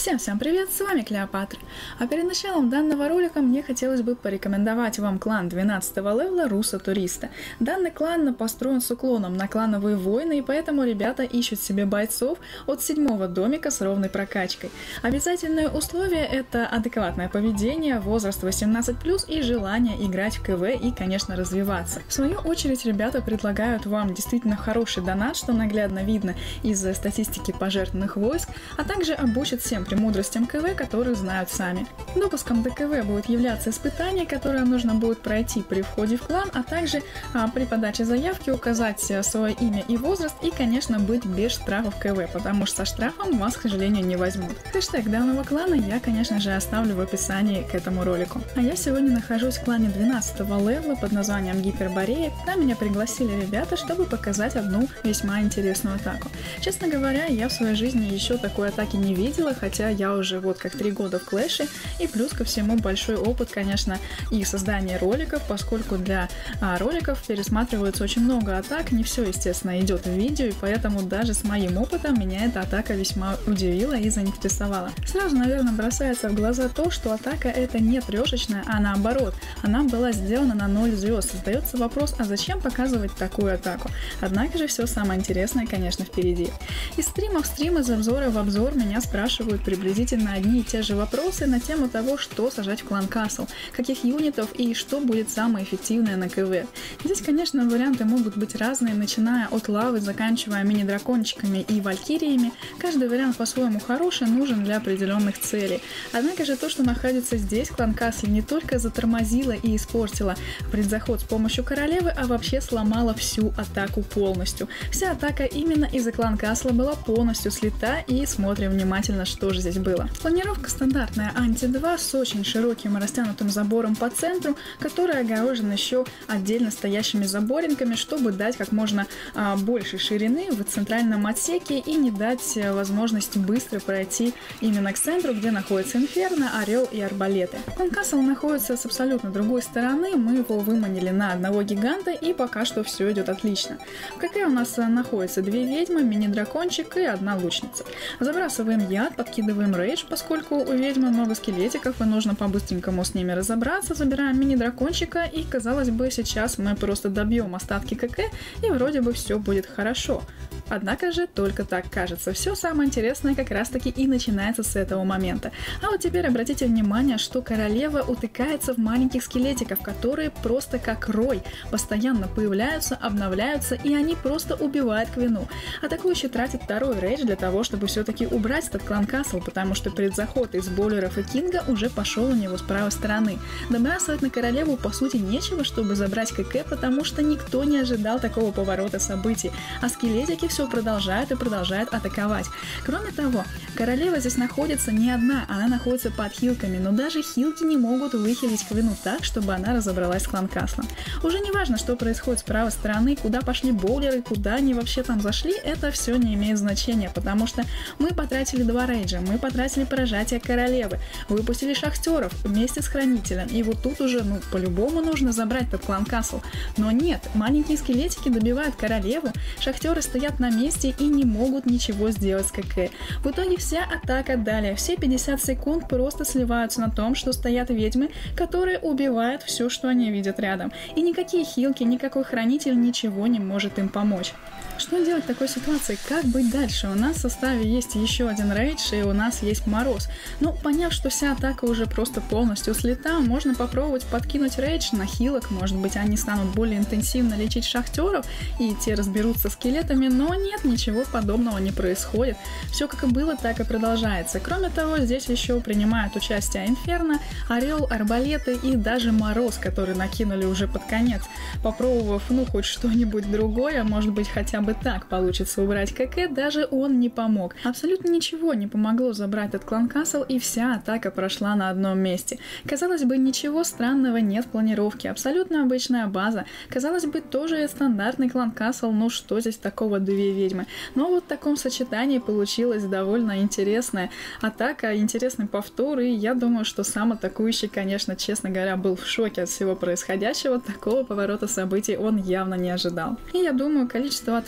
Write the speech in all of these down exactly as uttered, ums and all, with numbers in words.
Всем-всем привет, с вами Клеопатра. А перед началом данного ролика мне хотелось бы порекомендовать вам клан двенадцатого левела Руссо Туриста. Данный клан построен с уклоном на клановые войны, и поэтому ребята ищут себе бойцов от седьмого домика с ровной прокачкой. Обязательные условия — это адекватное поведение, возраст восемнадцать плюс и желание играть в КВ и, конечно, развиваться. В свою очередь, ребята предлагают вам действительно хороший донат, что наглядно видно из статистики пожертвованных войск, а также обучат всем премудростям КВ, которые знают сами. Допуском до КВ будет являться испытание, которое нужно будет пройти при входе в клан, а также а, при подаче заявки указать свое имя и возраст и, конечно, быть без штрафов КВ, потому что со штрафом вас, к сожалению, не возьмут. Хэштег данного клана я, конечно же, оставлю в описании к этому ролику. А я сегодня нахожусь в клане двенадцатого левела под названием Гиперборея. Куда меня пригласили ребята, чтобы показать одну весьма интересную атаку. Честно говоря, я в своей жизни еще такой атаки не видела, хотя я уже вот как три года в Клэше, и плюс ко всему большой опыт, конечно, и создания роликов, поскольку для а, роликов пересматривается очень много атак, не все, естественно, идет в видео, и поэтому даже с моим опытом меня эта атака весьма удивила и заинтересовала. Сразу, наверное, бросается в глаза то, что атака эта не трешечная, а наоборот, она была сделана на ноль звезд. Создается вопрос, а зачем показывать такую атаку? Однако же все самое интересное, конечно, впереди. Из стрима в стрим, из обзора в обзор меня спрашивают приблизительно одни и те же вопросы на тему того, что сажать в клан Касл, каких юнитов и что будет самое эффективное на КВ. Здесь, конечно, варианты могут быть разные, начиная от лавы, заканчивая мини-дракончиками и валькириями. Каждый вариант по-своему хороший, нужен для определенных целей. Однако же то, что находится здесь, клан Касл не только затормозило и испортило предзаход с помощью королевы, а вообще сломала всю атаку полностью. Вся атака именно из-за клан Касла была полностью слита, и смотрим внимательно, что же здесь было. Планировка стандартная анти два с очень широким и растянутым забором по центру, который огорожен еще отдельно стоящими заборинками, чтобы дать как можно а, больше ширины в центральном отсеке и не дать возможность быстро пройти именно к центру, где находится Инферно, Орел и Арбалеты. Клан Касл находится с абсолютно другой стороны, мы его выманили на одного гиганта, и пока что все идет отлично. В КК у нас находится две ведьмы, мини-дракончик и одна лучница. Забрасываем яд, подкидываем рейдж, поскольку у ведьмы много скелетиков и нужно по-быстренькому с ними разобраться. Забираем мини-дракончика, и, казалось бы, сейчас мы просто добьем остатки КК, и вроде бы все будет хорошо. Однако же только так кажется. Все самое интересное как раз таки и начинается с этого момента. А вот теперь обратите внимание, что королева утыкается в маленьких скелетиков, которые просто как рой постоянно появляются, обновляются, и они просто убивают Квину. Атакующий тратит второй рейдж для того, чтобы все-таки убрать этот клан Касл, потому что предзаход из бойлеров и Кинга уже пошел у него с правой стороны. Добрасывать на королеву по сути нечего, чтобы забрать КК, потому что никто не ожидал такого поворота событий, а скелетики все продолжают и продолжают атаковать. Кроме того, королева здесь находится не одна, она находится под хилками, но даже хилки не могут выхилить Квину так, чтобы она разобралась с клан Каслом. Уже не важно, что происходит с правой стороны, куда пошли боулеры, куда они вообще там зашли, это все не имеет значения, потому что мы потратили два рейджа, мы потратили поражение королевы, выпустили шахтеров вместе с хранителем, и вот тут уже, ну, по-любому нужно забрать этот клан Касл. Но нет, маленькие скелетики добивают королеву, шахтеры стоят на месте и не могут ничего сделать с КК. В итоге вся атака далее, все пятьдесят секунд просто сливаются на том, что стоят ведьмы, которые убивают все, что они видят рядом. И никакие хилки, никакой хранитель ничего не может им помочь. Что делать в такой ситуации? Как быть дальше? У нас в составе есть еще один рейдж, и у нас есть Мороз. Ну, поняв, что вся атака уже просто полностью слита, можно попробовать подкинуть рейдж на хилок. Может быть, они станут более интенсивно лечить шахтеров, и те разберутся с скелетами, но нет, ничего подобного не происходит. Все как и было, так и продолжается. Кроме того, здесь еще принимают участие Инферно, Орел, Арбалеты и даже Мороз, который накинули уже под конец, попробовав, ну, хоть что-нибудь другое, может быть, хотя бы так получится убрать КК, даже он не помог. Абсолютно ничего не помогло забрать этот клан Касл, и вся атака прошла на одном месте. Казалось бы, ничего странного нет в планировке, абсолютно обычная база. Казалось бы, тоже стандартный клан Касл, ну что здесь такого, две ведьмы. Но вот в таком сочетании получилась довольно интересная атака, интересный повтор, и я думаю, что сам атакующий, конечно, честно говоря, был в шоке от всего происходящего, такого поворота событий он явно не ожидал. И я думаю, количество ответов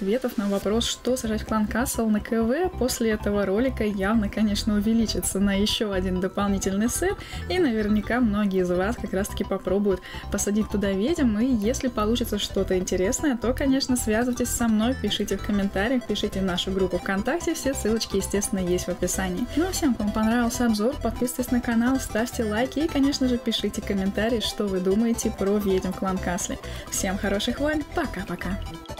ответов на вопрос, что сажать в клан Касл на КВ, после этого ролика явно, конечно, увеличится на еще один дополнительный сет, и наверняка многие из вас как раз-таки попробуют посадить туда ведьм, и если получится что-то интересное, то, конечно, связывайтесь со мной, пишите в комментариях, пишите в нашу группу ВКонтакте, все ссылочки, естественно, есть в описании. Ну а всем, кому понравился обзор, подписывайтесь на канал, ставьте лайки и, конечно же, пишите комментарии, что вы думаете про ведьм в клан Касле. Всем хороших войн, пока-пока!